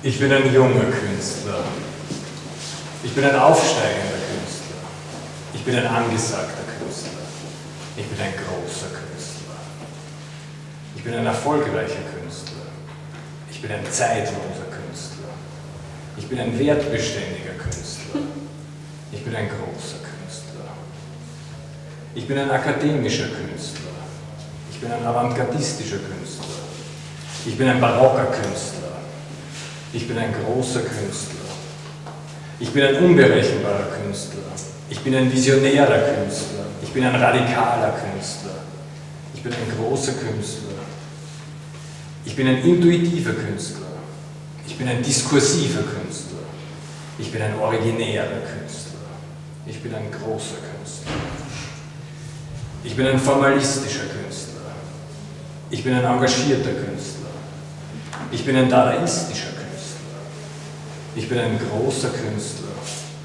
Ich bin ein junger Künstler. Ich bin ein aufsteigender Künstler. Ich bin ein angesagter Künstler. Ich bin ein großer Künstler. Ich bin ein erfolgreicher Künstler. Ich bin ein zeitloser Künstler. Ich bin ein wertbeständiger Künstler. Ich bin ein großer Künstler. Ich bin ein akademischer Künstler. Ich bin ein avantgardistischer Künstler. Ich bin ein barocker Künstler. Ich bin ein großer Künstler. Ich bin ein unberechenbarer Künstler. Ich bin ein visionärer Künstler. Ich bin ein radikaler Künstler. Ich bin ein großer Künstler. Ich bin ein intuitiver Künstler. Ich bin ein diskursiver Künstler. Ich bin ein originärer Künstler. Ich bin ein großer Künstler. Ich bin ein formalistischer Künstler. Ich bin ein engagierter Künstler. Ich bin ein dadaistischer Künstler. Ich bin ein großer Künstler.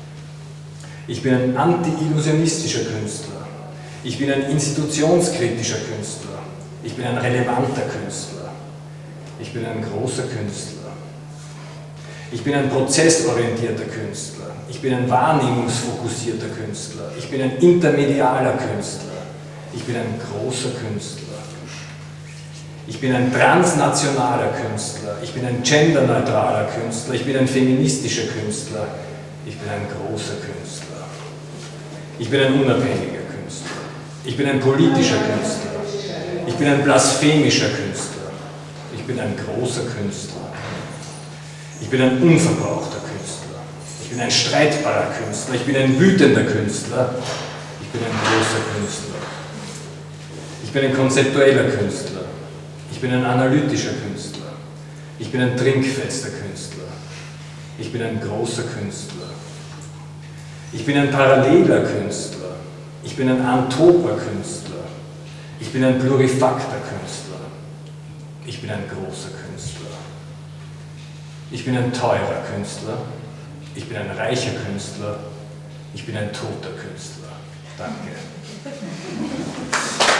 Ich bin ein anti-illusionistischer Künstler. Ich bin ein institutionskritischer Künstler. Ich bin ein relevanter Künstler. Ich bin ein großer Künstler. Ich bin ein prozessorientierter Künstler. Ich bin ein wahrnehmungsfokussierter Künstler. Ich bin ein intermedialer Künstler. Ich bin ein großer Künstler. Ich bin ein transnationaler Künstler. Ich bin ein genderneutraler Künstler. Ich bin ein feministischer Künstler. Ich bin ein großer Künstler. Ich bin ein unabhängiger Künstler. Ich bin ein politischer Künstler. Ich bin ein blasphemischer Künstler. Ich bin ein großer Künstler. Ich bin ein unverbrauchter Künstler. Ich bin ein streitbarer Künstler. Ich bin ein wütender Künstler. Ich bin ein großer Künstler. Ich bin ein konzeptueller Künstler. Ich bin ein analytischer Künstler. Ich bin ein trinkfester Künstler. Ich bin ein großer Künstler. Ich bin ein paralleler Künstler. Ich bin ein antoper Künstler. Ich bin ein plurifakter Künstler. Ich bin ein großer Künstler. Ich bin ein teurer Künstler. Ich bin ein reicher Künstler. Ich bin ein toter Künstler. Danke.